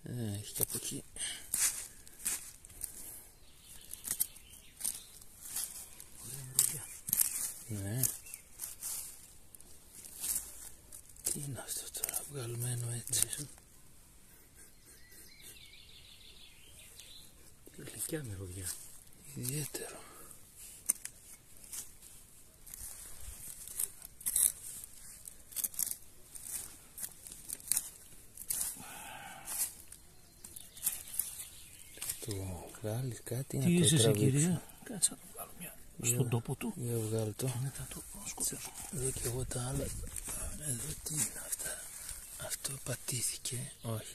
Έχει και από εκεί. Ωραία μυρωδιά. Ναι. Τι είναι αυτό τώρα, βγαλμένο έτσι. Γλυκιά μυρωδιά. Ιδιαίτερο. Το βγάλεις κάτι, τι να είσαι το τραβήξω. κυρία? Κάτσε να το βγάλω μια στον τόπο του. Για βγάλω το. Μετά το σκοτώσω. Εδώ και εγώ τα άλλα. Εδώ τι είναι αυτά. Αυτό πατήθηκε. Όχι.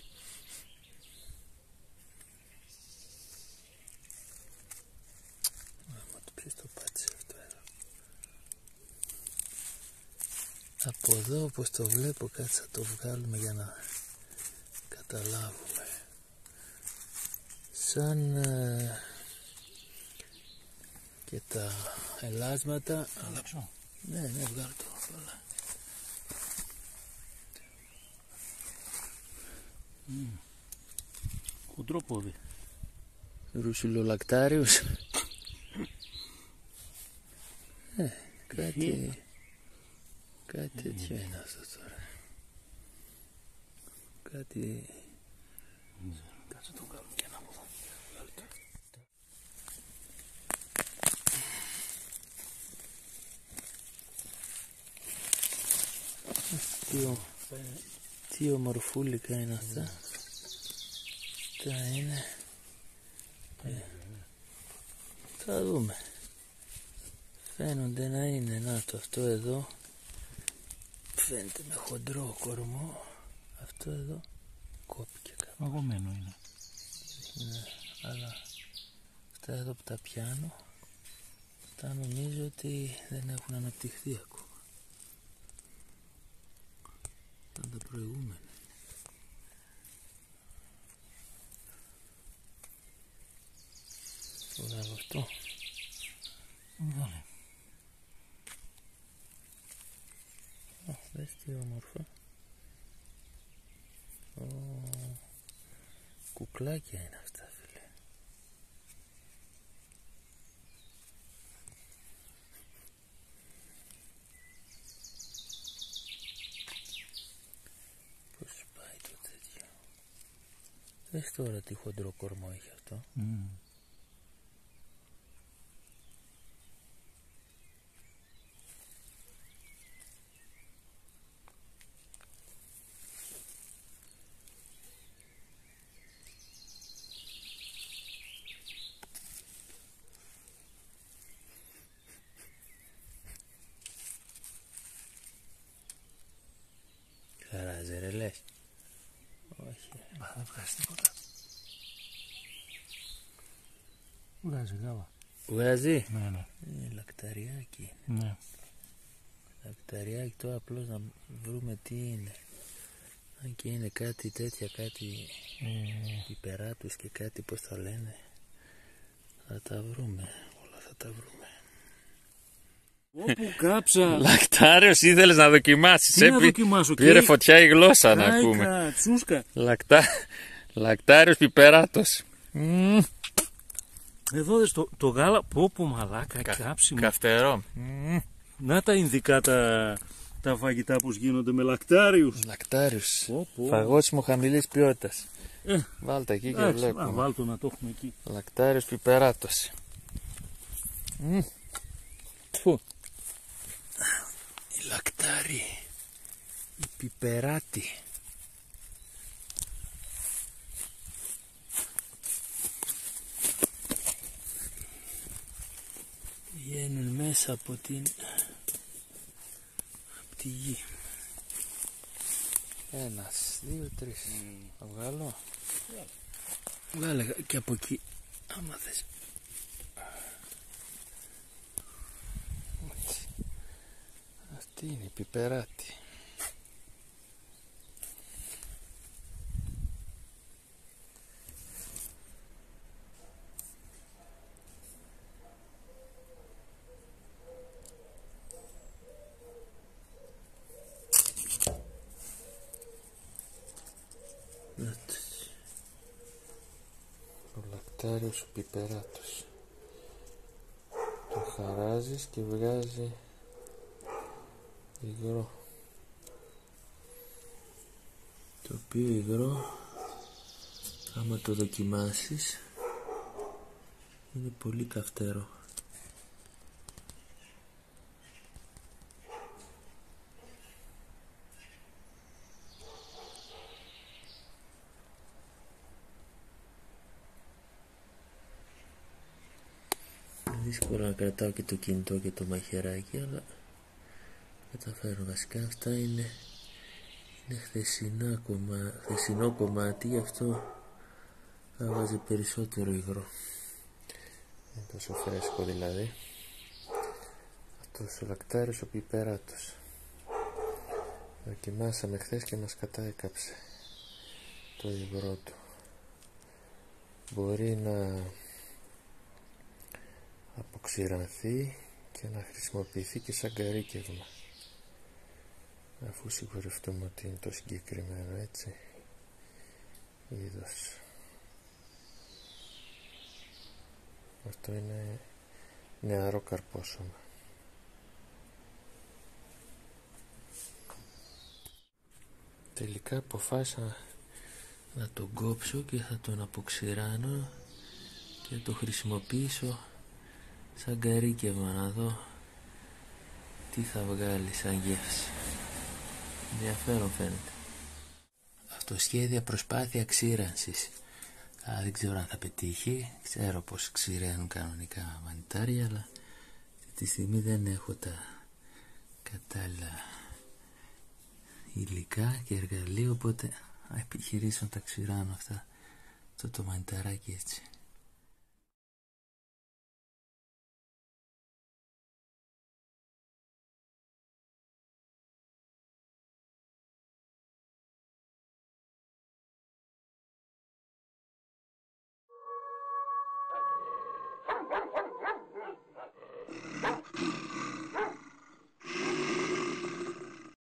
Μα το ποιος το πάτησε αυτό εδώ. Από εδώ όπως το βλέπω, κάτσε να το βγάλουμε για να καταλάβουμε. Σαν και τα ελάσματα. Αλλάξω. Ναι, ναι, βγάλω το. Χοντρό πόδι. Ρουσιλολακτάριος. Κάτι τέτοιο είναι αυτό τώρα. Κάτι... Κάτσε το βγάλω και ένα από εδώ. Τι ομορφούλικα είναι αυτά. Αυτά είναι. Θα δούμε. Φαίνονται να είναι. Να το, αυτό εδώ φαίνεται με χοντρό κορμό. Αυτό εδώ κόπηκε κάπου. Μαγωμένο είναι. Ναι, αλλά αυτά εδώ που τα πιάνω, αυτά νομίζω ότι δεν έχουν αναπτυχθεί ακόμα. Ήταν τα προηγούμενα. Βγάλω αυτό. Βγάλε. Δες τι όμορφα. Κουκλάκια είναι αυτά, φίλε. Πώς πάει το τέτοιο. Δες τώρα τι χοντρό κορμό έχει αυτό. Χαράζει ρε λες. Όχι. Δεν βγάζει τίποτα. Βγάζει γάβα. Βγάζει. Ναι, ναι. Λακταριάκι. Ναι. Λακταριάκι, το απλώς να βρούμε τι είναι. Αν και είναι κάτι τέτοια, κάτι υπεράτους και κάτι, πώς τα λένε. Θα τα βρούμε, όλα θα τα βρούμε. Όπου κάψα. Λακτάριος ήθελες να δοκιμάσεις. Τι να δοκιμάσω, πήρε φωτιά η γλώσσα να ακούμε. Άικα, τσούσκα. Λακτάριος πιπεράτος. Εδώ δες το γάλα. Πόπο μαλάκα, κάψιμο. Καυτερό. Να τα ινδικά τα φαγητά πως γίνονται με λακτάριους. Λακτάριος. Φαγόσιμο χαμηλής ποιότητας. Βάλτε εκεί και βλέπουμε. Βάλτε να το έχουμε εκεί. Λακτάριος πιπεράτος. Η λακτάρι. Η πιπεράτη. Βγαίνουν μέσα από τη γη. Ένας, δύο, τρεις. Θα βγάλω. Βγάλε και από εκεί, άμα θες. Αυτή είναι η πιπεράτη. λακτάριος ο πιπεράτος. Το χαράζεις και βγάζει υγρό, το οποίο υγρό, άμα το δοκιμάσεις, είναι πολύ καυτερό. Δύσκολο να κρατάω και το κινητό και το μαχαιράκι, αλλά καταφέρω. Βασικά αυτά είναι χθεσινό κομμάτι, γι' αυτό θα βάζει περισσότερο υγρό. Είναι τόσο φρέσκο δηλαδή. Αυτός ο λακτάριος ο πιπεράτος. Δοκιμάσαμε χθες και μας κατάεκαψε το υγρό του. Μπορεί να αποξηρανθεί και να χρησιμοποιηθεί και σαν καρύκευμα, αφού σιγουρευτούμε ότι είναι το συγκεκριμένο έτσι είδος. Αυτό είναι νεαρό καρπόσωμα. Τελικά αποφάσισα να τον κόψω και θα τον αποξηράνω και θα το χρησιμοποιήσω σαν καρύκευμα, να δω τι θα βγάλει σαν γεύση. Ενδιαφέρον φαίνεται. Αυτοσχέδια προσπάθεια ξύρανσης. Δεν ξέρω αν θα πετύχει. Ξέρω πως ξηραίνουν κανονικά μανιτάρια, αλλά αυτή τη στιγμή δεν έχω τα κατάλληλα υλικά και εργαλεία, οπότε θα επιχειρήσω να τα ξηράνω αυτά, το μανιταράκι έτσι.